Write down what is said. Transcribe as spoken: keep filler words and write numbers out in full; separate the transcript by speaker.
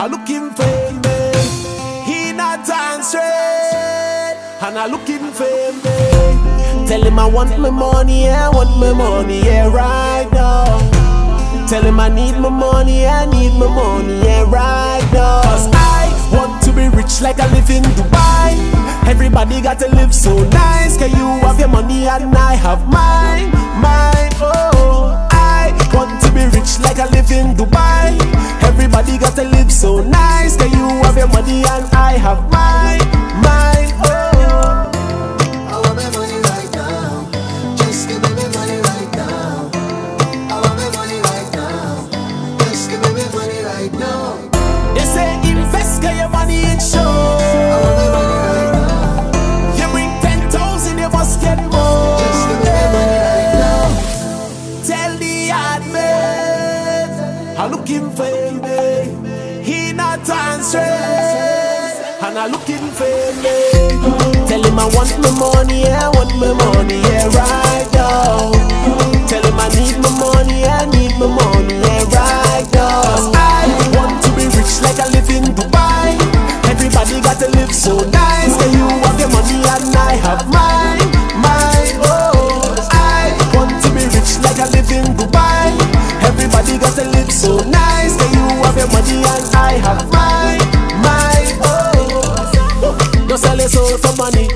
Speaker 1: I looking for me. He not answering, and I looking for me. Tell him I want my money, I want my money, yeah, right now. Tell him I need my money, I need my money, yeah, right now. Cause I want to be rich like I live in Dubai. Everybody got to live so nice. Can you have your money and I have mine, mine, oh. I want to be rich like I live in Dubai. Everybody got to live so nice. Can you have your money and I have mine, mine, oh. They say invest, get your money in show. You bring ten thousand, you must get more. Just give me money right now. Tell the admin I'm looking for me. He not answering, and I'm looking for me. Tell him I want my money, I want my money, yeah, right now. Tell him I need my money, I need my money, yeah, right now. I want to be rich like I live in Dubai. Everybody got to live so nice. Can you have your money and I have mine, mine, oh. I want to be rich like I live in Dubai. Everybody got to live so nice. Can you have your money and I have mine, mine, oh. Don't sell your soul for money.